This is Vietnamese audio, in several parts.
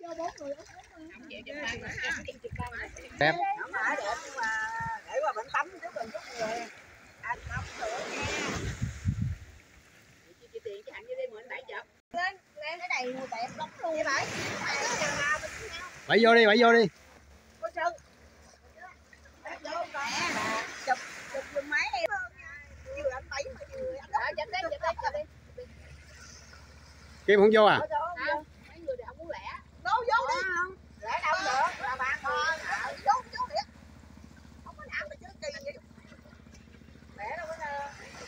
Đẹp. Để qua bệnh tắm chứ đừng chút người. Anh không được nha. Chị tiền cái hẳn đi mượn 7 chục. Lên cái đầy mùi bẹp lắm luôn. Chị bảy. Bảy vô đi, bảy vô đi. Có chân. Chụp giùm máy đi. Vừa anh bảy mà vừa anh đó. Chụp đi. Kim không vô à? Mấy người thì không muốn lẻ. Đâu vô đi. Lẻ đâu được. Là bạn vô đi. Không có làm mà chứ kỳ vậy. Lẻ đâu có đâu.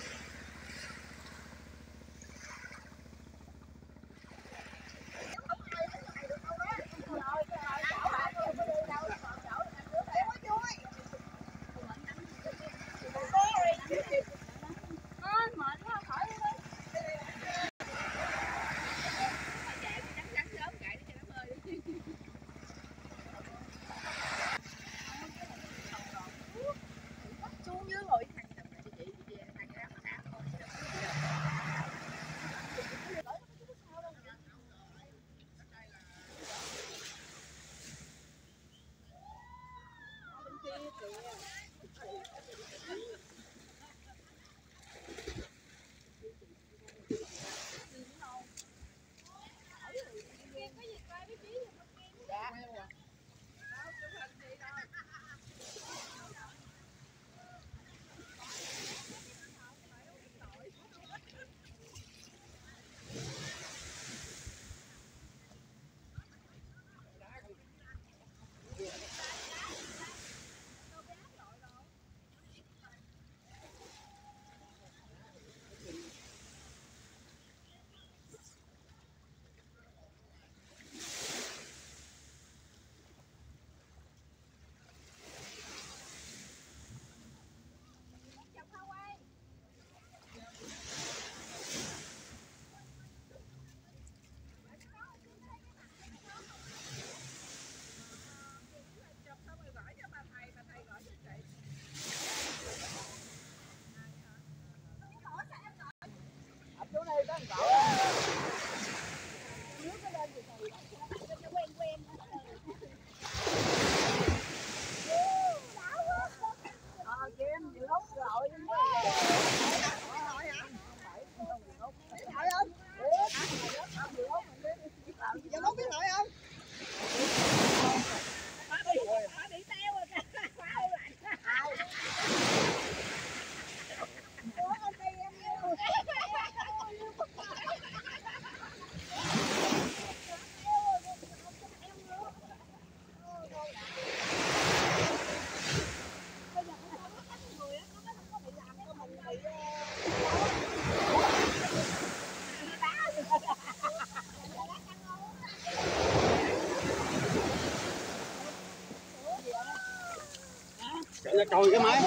Nó trồi cái máy.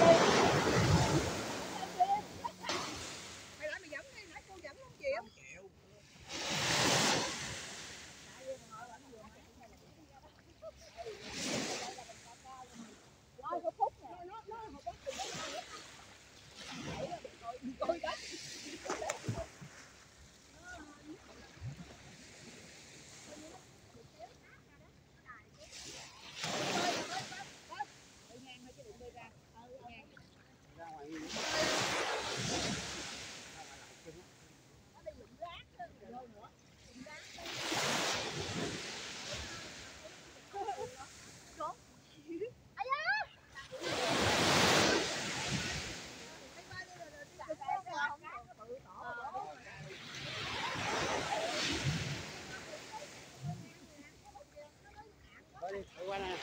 Qua nè.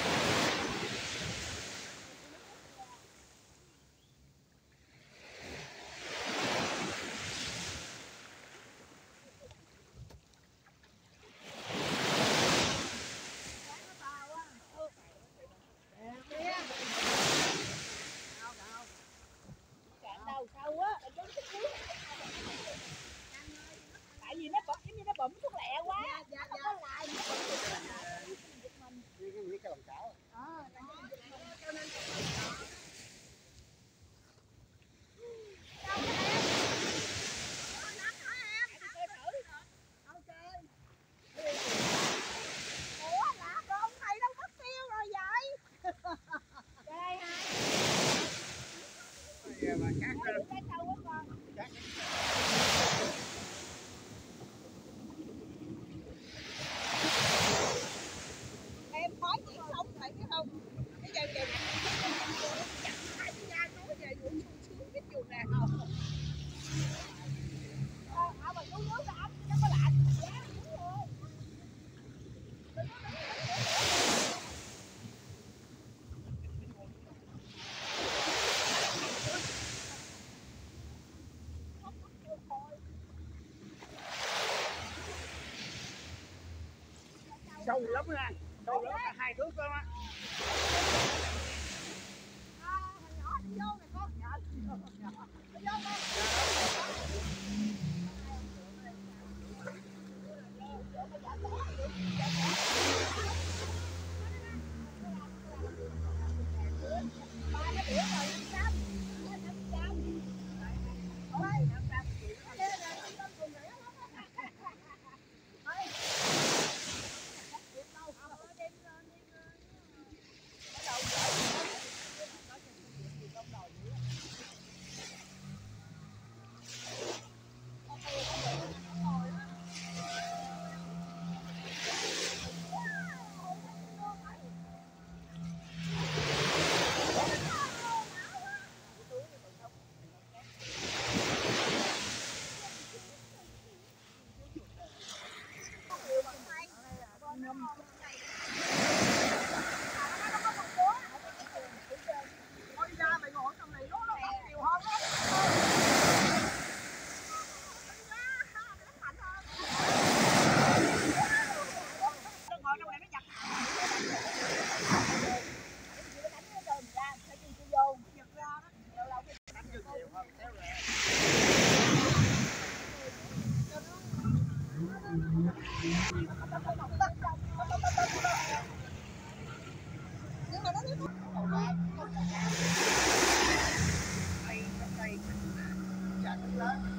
Tại vì nó bấm giống như nó bấm thuốc lẹ quá. Nó không có lại. Em nói chuyện xong phải biết không? Cái giờ kìa chặt hai cái da nói về vụ sung sướng cái chuồng nè không? Mà xuống nước ra ấm nó có lạnh. Giá đúng rồi. Sâu lắm nha, sâu lắm, 2 thước đó á. Nhỏ đi vô này con. Đi vô con. Chặt lá